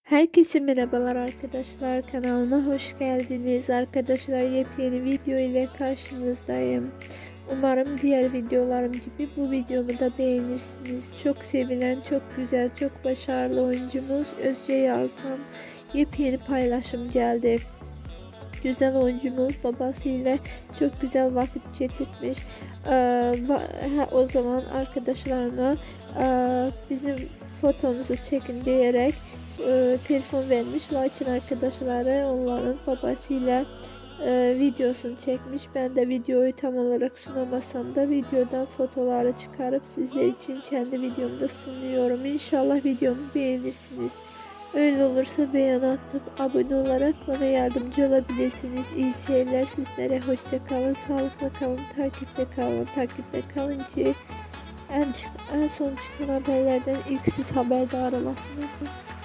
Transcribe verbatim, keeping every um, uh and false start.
Herkese merhabalar arkadaşlar, kanalıma hoş geldiniz. Arkadaşlar, yepyeni video ile karşınızdayım. Umarım diğer videolarım gibi bu videomu da beğenirsiniz. Çok sevilen, çok güzel, çok başarılı oyuncumuz Özce Yaz'dan yepyeni paylaşım geldi. Güzel oyuncumuz babasıyla çok güzel vakit geçirmiş. Ee, o zaman arkadaşlarına e, bizim fotomuzu çekin diyerek e, telefon vermiş. Lakin arkadaşları onların babasıyla e, videosunu çekmiş. Ben de videoyu tam olarak sunamasam da videodan fotoğrafları çıkarıp sizler için kendi videomda sunuyorum. İnşallah videomu beğenirsiniz. Öyle olursa beğen atıp abone olarak bana yardımcı olabilirsiniz. İyi seyirler sizlere. Hoşça kalın, sağlıkla kalın, takipte kalın. Takipte kalın ki en, en son çıkan haberlerden ilk siz haberdar olasınız.